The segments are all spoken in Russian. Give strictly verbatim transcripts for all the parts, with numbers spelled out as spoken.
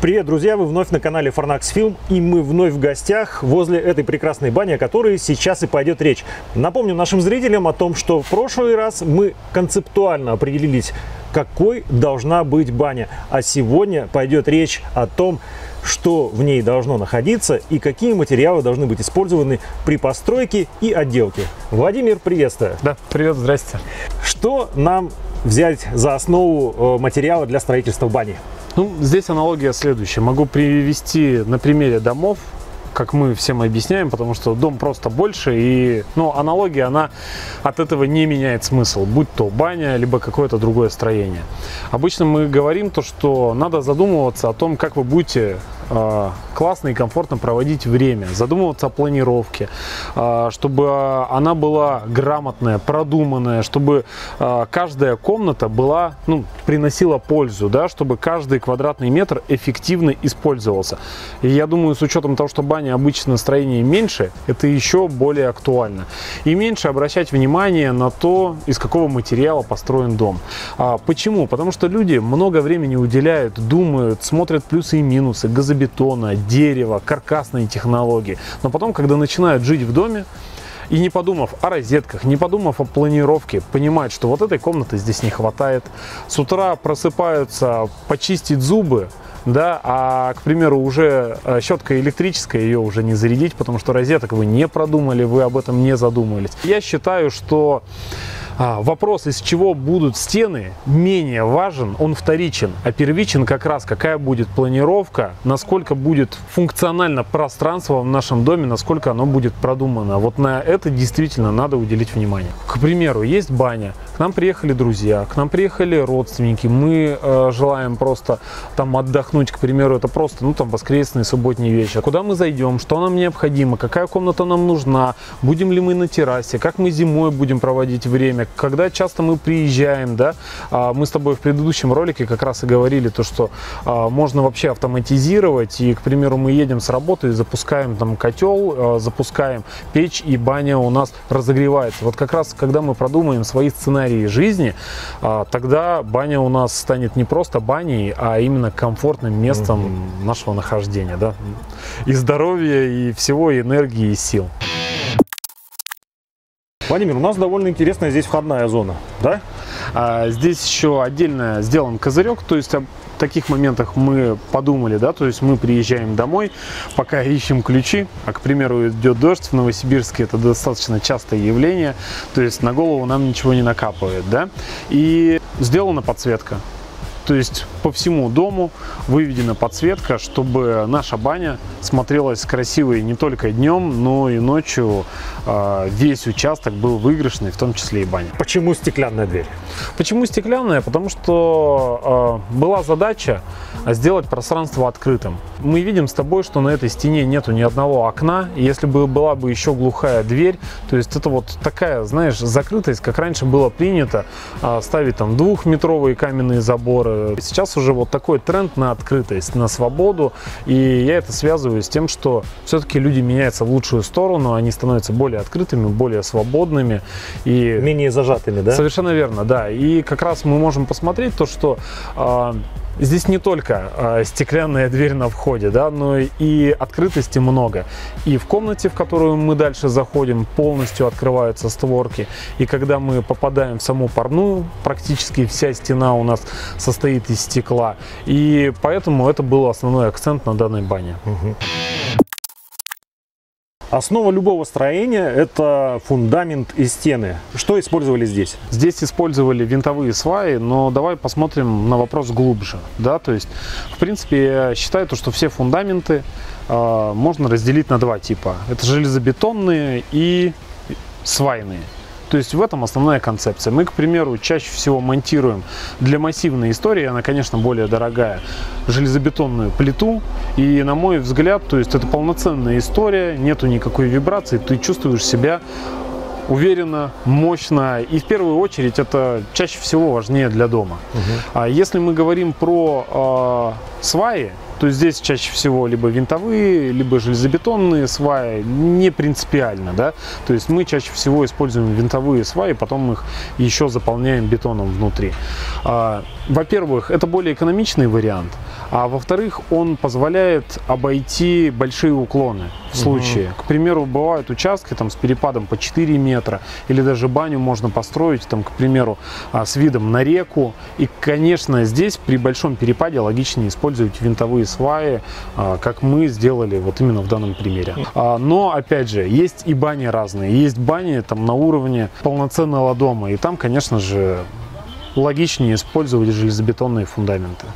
Привет, друзья! Вы вновь на канале Fornax Film, и мы вновь в гостях возле этой прекрасной бани, о которой сейчас и пойдет речь. Напомню нашим зрителям о том, что в прошлый раз мы концептуально определились, какой должна быть баня, а сегодня пойдет речь о том, что в ней должно находиться и какие материалы должны быть использованы при постройке и отделке. Владимир, приветствую! Да, привет, здрасте! Что нам взять за основу материала для строительства бани? Ну, здесь аналогия следующая. Могу привести на примере домов, как мы всем объясняем, потому что дом просто больше, и ну, аналогия, она от этого не меняет смысл, будь то баня, либо какое-то другое строение. Обычно мы говорим то, что надо задумываться о том, как вы будете э, классно и комфортно проводить время, задумываться о планировке, э, чтобы она была грамотная, продуманная, чтобы э, каждая комната была, ну, приносила пользу, да, чтобы каждый квадратный метр эффективно использовался. И я думаю, с учетом того, что баня обычно строение меньше, это еще более актуально. И меньше обращать внимание на то, из какого материала построен дом. А почему? Потому что люди много времени уделяют, думают, смотрят плюсы и минусы газобетона, дерева, каркасные технологии. Но потом, когда начинают жить в доме, и не подумав о розетках, не подумав о планировке, понимают, что вот этой комнаты здесь не хватает. С утра просыпаются почистить зубы, да, а, к примеру, уже щетка электрическая, ее уже не зарядить, потому что розеток вы не продумали, вы об этом не задумывались. Я считаю, что А, вопрос, из чего будут стены, менее важен, он вторичен, а первичен как раз, какая будет планировка, насколько будет функционально пространство в нашем доме, насколько оно будет продумано. Вот на это действительно надо уделить внимание. К примеру, есть баня, к нам приехали друзья, к нам приехали родственники, мы э, желаем просто там отдохнуть, к примеру, это просто, ну там, воскресный, субботний вечер. Куда мы зайдем, что нам необходимо, какая комната нам нужна, будем ли мы на террасе, как мы зимой будем проводить время, когда часто мы приезжаем, да, мы с тобой в предыдущем ролике как раз и говорили то, что можно вообще автоматизировать, и, к примеру, мы едем с работы, запускаем там котел, запускаем печь, и баня у нас разогревается. Вот как раз, когда мы продумаем свои сценарии жизни, тогда баня у нас станет не просто баней, а именно комфортным местом mm-hmm. нашего нахождения, да, и здоровья, и всего, и энергии, и сил. Владимир, у нас довольно интересная здесь входная зона, да? А, здесь еще отдельно сделан козырек, то есть о таких моментах мы подумали, да, то есть мы приезжаем домой, пока ищем ключи, а, к примеру, идет дождь в Новосибирске, это достаточно частое явление, то есть на голову нам ничего не накапывает, да, и сделана подсветка. То есть по всему дому выведена подсветка, чтобы наша баня смотрелась красивой не только днем, но и ночью. Весь участок был выигрышный, в том числе и баня. Почему стеклянная дверь? Почему стеклянная? Потому что э, была задача сделать пространство открытым. Мы видим с тобой, что на этой стене нету ни одного окна. И если бы была бы еще глухая дверь, то есть это вот такая, знаешь, закрытость, как раньше было принято э, ставить там двухметровые каменные заборы. Сейчас уже вот такой тренд на открытость, на свободу. И я это связываю с тем, что все-таки люди меняются в лучшую сторону, они становятся более открытыми, более свободными. И менее зажатыми, да? Совершенно верно, да. И как раз мы можем посмотреть то, что э, здесь не только э, стеклянная дверь на входе, да, но и открытости много. И в комнате, в которую мы дальше заходим, полностью открываются створки. И когда мы попадаем в саму парную, практически вся стена у нас состоит из стекла. И поэтому это был основной акцент на данной бане. Угу. Основа любого строения – это фундамент и стены. Что использовали здесь? Здесь использовали винтовые сваи, но давай посмотрим на вопрос глубже. Да? То есть, в принципе, я считаю, что все фундаменты э, можно разделить на два типа. Это железобетонные и свайные. То есть в этом основная концепция. Мы, к примеру, чаще всего монтируем для массивной истории, она, конечно, более дорогая, железобетонную плиту. И, на мой взгляд, то есть это полноценная история, нету никакой вибрации, ты чувствуешь себя уверенно, мощно. И в первую очередь это чаще всего важнее для дома. Угу. А если мы говорим про э, сваи, то здесь чаще всего либо винтовые, либо железобетонные сваи, не принципиально, да. То есть мы чаще всего используем винтовые сваи, потом их еще заполняем бетоном внутри. Во-первых, это более экономичный вариант, А во-вторых, он позволяет обойти большие уклоны в случае. Угу. К примеру, бывают участки там, с перепадом по четыре метра, или даже баню можно построить, там, к примеру, с видом на реку. И, конечно, здесь при большом перепаде логичнее использовать винтовые сваи, как мы сделали вот именно в данном примере. Но, опять же, есть и бани разные. Есть бани там, на уровне полноценного дома, и там, конечно же, логичнее использовать железобетонные фундаменты.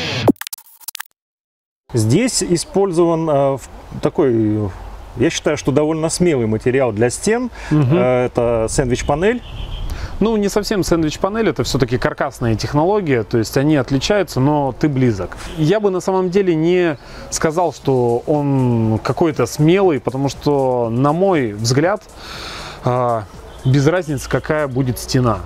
Здесь использован э, такой, я считаю, что довольно смелый материал для стен. Угу. Э, это сэндвич-панель. Ну, не совсем сэндвич-панель, это все-таки каркасная технология, то есть они отличаются, но ты близок. Я бы на самом деле не сказал, что он какой-то смелый, потому что, на мой взгляд, э, без разницы, какая будет стена.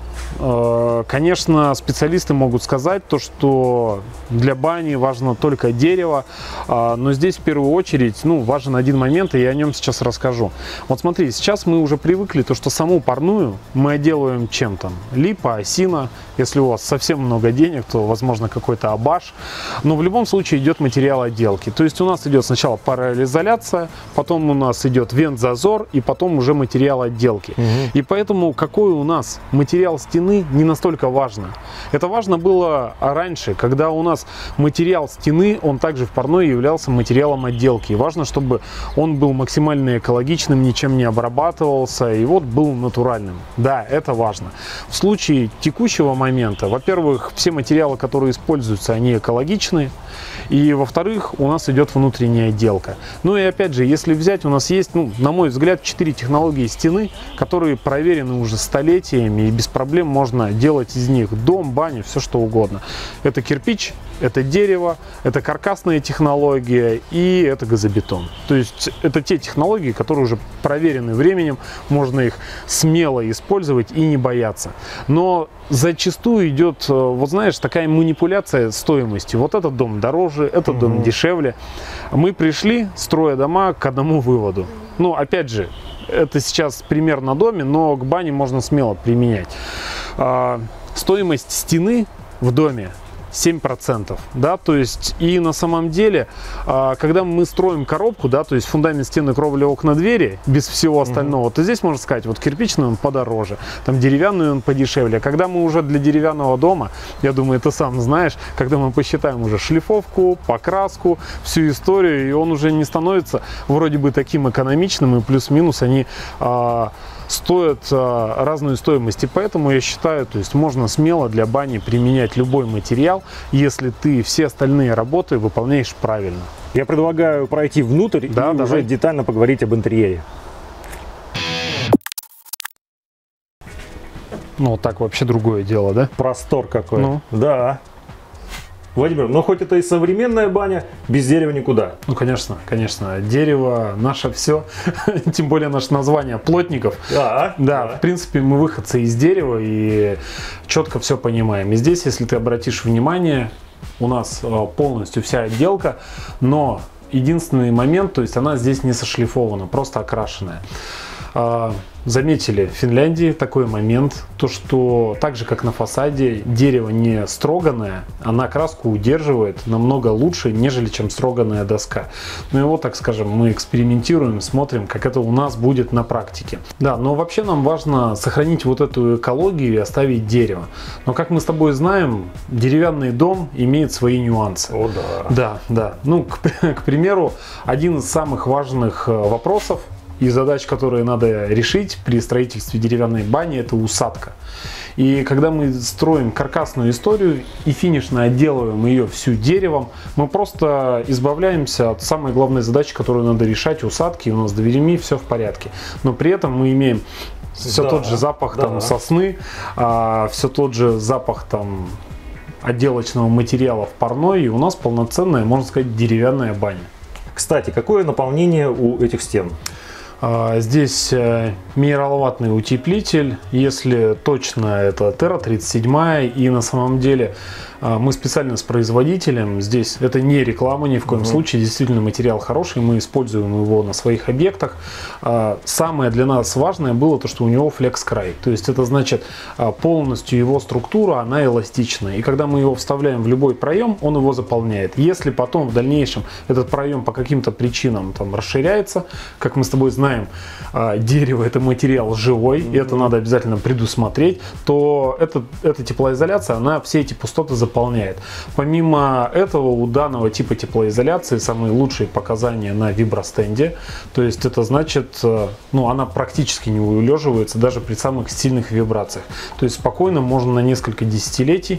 Конечно, специалисты могут сказать то, что для бани важно только дерево, но здесь в первую очередь ну, важен один момент, и я о нем сейчас расскажу. Вот смотри, сейчас мы уже привыкли, то, что саму парную мы отделываем чем-то. Липа, осина, если у вас совсем много денег, то возможно какой-то абаш, но в любом случае идет материал отделки. То есть у нас идет сначала пароизоляция, потом у нас идет вент-зазор, и потом уже материал отделки. Угу. И поэтому какой у нас материал стены не настолько важно. Это важно было раньше, когда у нас материал стены, он также в парной являлся материалом отделки. И важно, чтобы он был максимально экологичным, ничем не обрабатывался и вот был натуральным. Да, это важно. В случае текущего момента, во-первых, все материалы, которые используются, они экологичны. И во-вторых, у нас идет внутренняя отделка. Ну и опять же, если взять, у нас есть, ну, на мой взгляд, четыре технологии стены, которые проверены уже столетиями, и без проблем можно делать из них дом, баню, все что угодно. Это кирпич, это дерево, это каркасная технология и это газобетон. То есть это те технологии, которые уже проверены временем, можно их смело использовать и не бояться. Но зачастую идет, вот знаешь, такая манипуляция стоимостью. Вот этот дом дороже, этот угу. дом дешевле. Мы пришли, строя дома, к одному выводу. Ну, опять же, это сейчас пример на доме, но к бане можно смело применять. А, стоимость стены в доме семь процентов, да, то есть и на самом деле, а, когда мы строим коробку, да, то есть фундамент, стены, кровля, окна, двери, без всего остального, mm-hmm. то здесь можно сказать, вот кирпичный он подороже, там деревянный он подешевле. А когда мы уже для деревянного дома, я думаю, ты сам знаешь, когда мы посчитаем уже шлифовку, покраску, всю историю, и он уже не становится вроде бы таким экономичным, и плюс-минус они а, стоят а, разную стоимость. И поэтому я считаю, то есть можно смело для бани применять любой материал, если ты все остальные работы выполняешь правильно. Я предлагаю пройти внутрь да, и давай. уже детально поговорить об интерьере. Ну, так вообще другое дело, да? Простор какой. Ну. Да. Владимир, ну хоть это и современная баня, без дерева никуда. Ну, конечно, конечно. Дерево наше все, тем более наше название плотников. Да, да, да, в принципе, мы выходцы из дерева и четко все понимаем. И здесь, если ты обратишь внимание, у нас полностью вся отделка, но единственный момент, то есть она здесь не сошлифована, просто окрашенная. Заметили в Финляндии такой момент, то что так же как на фасаде дерево не строганное, она краску удерживает намного лучше, нежели чем строганная доска. Ну и вот, так скажем, мы экспериментируем, смотрим, как это у нас будет на практике. Да, но вообще нам важно сохранить вот эту экологию и оставить дерево. Но как мы с тобой знаем, деревянный дом имеет свои нюансы. О, да. Да, да. Ну, к, к примеру, один из самых важных вопросов и задач, которые надо решить при строительстве деревянной бани, это усадка. И когда мы строим каркасную историю и финишно отделываем ее всю деревом, мы просто избавляемся от самой главной задачи, которую надо решать, усадки. У нас с дверями все в порядке. Но при этом мы имеем все да, тот же запах да. там, сосны, а, все тот же запах там, отделочного материала в парной, и у нас полноценная, можно сказать, деревянная баня. Кстати, какое наполнение у этих стен? Здесь минераловатный утеплитель, если точно это Терра тридцать семь, и на самом деле Мы специально с производителем, здесь это не реклама ни в коем угу. случае, действительно материал хороший, мы используем его на своих объектах. Самое для нас важное было то, что у него флекс-край, то есть это значит полностью его структура, она эластичная, и когда мы его вставляем в любой проем, он его заполняет. Если потом в дальнейшем этот проем по каким-то причинам там расширяется, как мы с тобой знаем, дерево это материал живой, mm-hmm. и это надо обязательно предусмотреть, то это, эта теплоизоляция, она все эти пустоты заполняет. Помимо этого, у данного типа теплоизоляции самые лучшие показания на вибростенде, то есть это значит, ну, она практически не улеживается даже при самых сильных вибрациях. То есть спокойно можно на несколько десятилетий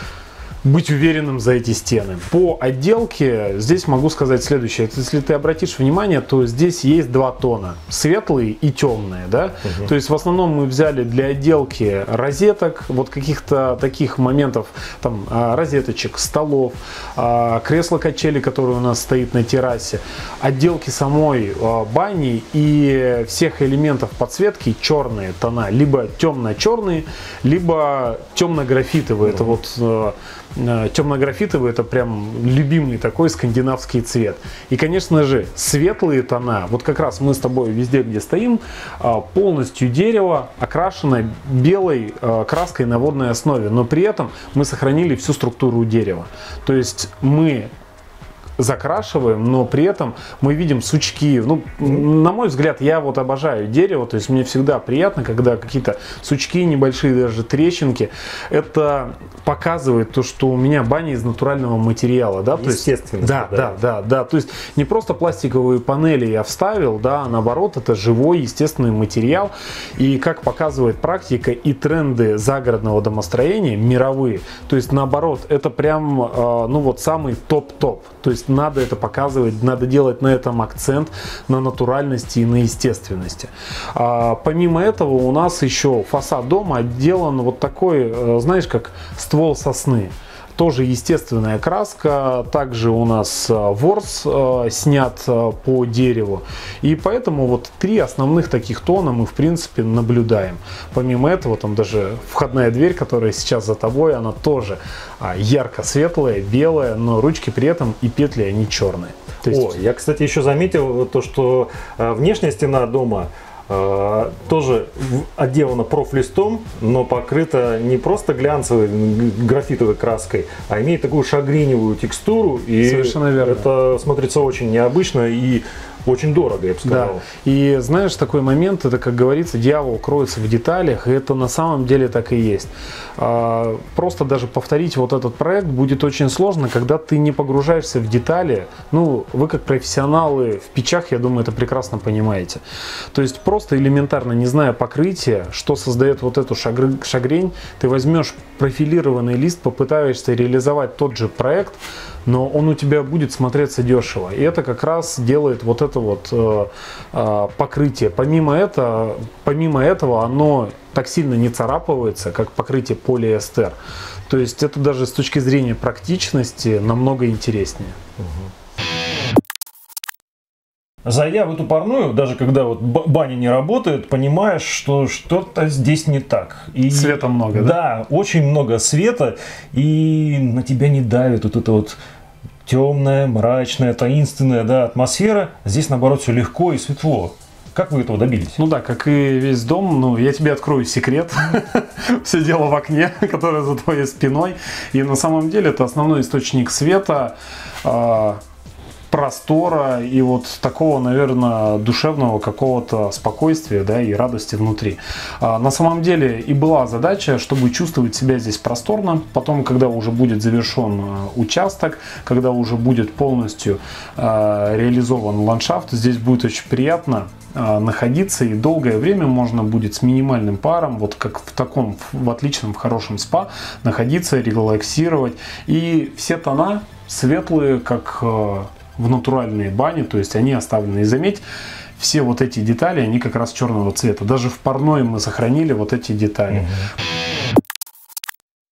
быть уверенным за эти стены. По отделке здесь могу сказать следующее. Если ты обратишь внимание, то здесь есть два тона. Светлые и темные. Да? Угу. То есть в основном мы взяли для отделки розеток, вот каких-то таких моментов, там розеточек, столов, кресла-качели, которые у нас стоит на террасе, отделки самой бани и всех элементов подсветки черные тона. Либо темно-черные, либо темно-графитовые. Угу. Это вот темно-графитовый, это прям любимый такой скандинавский цвет. И, конечно же, светлые тона, вот как раз мы с тобой везде, где стоим, полностью дерево окрашено белой краской на водной основе, но при этом мы сохранили всю структуру дерева. То есть мы закрашиваем, но при этом мы видим сучки. Ну, на мой взгляд, я вот обожаю дерево, то есть мне всегда приятно, когда какие-то сучки, небольшие даже трещинки. Это показывает то, что у меня баня из натурального материала, да, то есть, да, да, да, да, да, то есть не просто пластиковые панели я вставил, да, а наоборот, это живой, естественный материал. И как показывает практика и тренды загородного домостроения мировые, то есть наоборот, это прям, ну вот самый топ-топ. То есть надо это показывать, надо делать на этом акцент, на натуральности и на естественности. А, помимо этого у нас еще фасад дома отделан вот такой, знаешь, как ствол сосны. Тоже естественная краска, также у нас ворс э, снят э, по дереву. И поэтому вот три основных таких тона мы в принципе наблюдаем. Помимо этого, там даже входная дверь, которая сейчас за тобой, она тоже э, ярко-светлая, белая, но ручки при этом и петли они черные. То есть... О, я, кстати, еще заметил то, что э, внешняя стена дома тоже отделана профлистом, но покрыта не просто глянцевой графитовой краской, а имеет такую шагриневую текстуру. И совершенно верно. Это смотрится очень необычно и очень дорого, я бы сказал. Да. И знаешь, такой момент, это, как говорится, дьявол кроется в деталях, и это на самом деле так и есть. Просто даже повторить вот этот проект будет очень сложно, когда ты не погружаешься в детали. Ну, вы как профессионалы в печах, я думаю, это прекрасно понимаете. То есть просто элементарно, не зная покрытия, что создает вот эту шагрень, ты возьмешь профилированный лист, попытаешься реализовать тот же проект, но он у тебя будет смотреться дешево. И это как раз делает вот это вот э, э, покрытие. Помимо этого, помимо этого, оно так сильно не царапывается, как покрытие полиэстер. То есть это даже с точки зрения практичности намного интереснее. Зайдя в эту парную, даже когда вот баня не работает, понимаешь, что что-то здесь не так. И, света много, да? Да, очень много света, и на тебя не давит вот это вот темная, мрачная, таинственная, да, атмосфера. Здесь, наоборот, все легко и светло. Как вы этого добились? Ну да, как и весь дом, ну я тебе открою секрет. Все дело в окне, которое за твоей спиной. И на самом деле это основной источник света, простора и вот такого, наверное, душевного какого-то спокойствия, да, и радости внутри. А, на самом деле и была задача, чтобы чувствовать себя здесь просторно. Потом, когда уже будет завершен участок, когда уже будет полностью а, реализован ландшафт, здесь будет очень приятно а, находиться, и долгое время можно будет с минимальным паром, вот как в таком, в отличном, в хорошем спа, находиться, релаксировать. И все тона светлые, как в натуральные бани, то есть они оставлены. И заметь, все вот эти детали, они как раз черного цвета. Даже в парной мы сохранили вот эти детали. Угу.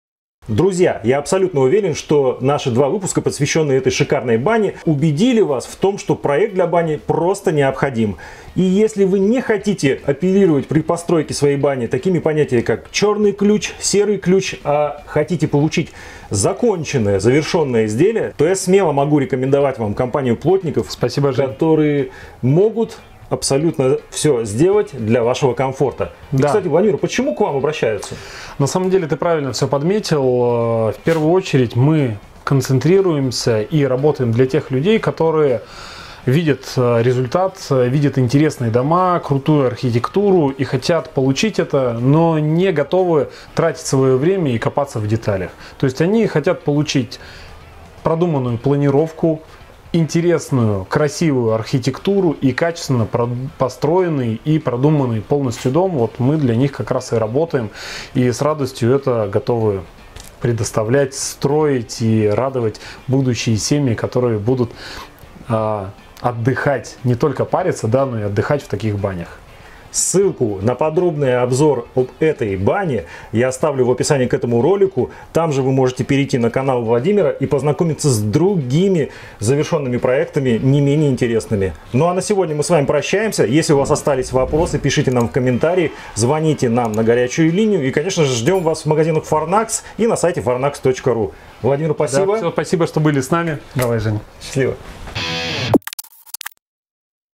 Друзья, я абсолютно уверен, что наши два выпуска, посвященные этой шикарной бане, убедили вас в том, что проект для бани просто необходим. И если вы не хотите апеллировать при постройке своей бани такими понятиями, как черный ключ, серый ключ, а хотите получить законченное, завершенное изделие, то я смело могу рекомендовать вам компанию плотников, Спасибо, Жень. которые могут абсолютно все сделать для вашего комфорта. И, Да. кстати, Владимир, почему к вам обращаются? На самом деле ты правильно все подметил. В первую очередь мы концентрируемся и работаем для тех людей, которые видят результат, видят интересные дома, крутую архитектуру и хотят получить это, но не готовы тратить свое время и копаться в деталях. То есть они хотят получить продуманную планировку, интересную, красивую архитектуру и качественно построенный и продуманный полностью дом. Вот мы для них как раз и работаем, и с радостью это готовы предоставлять, строить и радовать будущие семьи, которые будут а, отдыхать, не только париться, да, но и отдыхать в таких банях. Ссылку на подробный обзор об этой бане я оставлю в описании к этому ролику. Там же вы можете перейти на канал Владимира и познакомиться с другими завершенными проектами, не менее интересными. Ну а на сегодня мы с вами прощаемся. Если у вас остались вопросы, пишите нам в комментарии, звоните нам на горячую линию. И, конечно же, ждем вас в магазинах Fornax и на сайте fornax точка ру. Владимир, спасибо. Да, все, спасибо, что были с нами. Давай, Жень. Счастливо.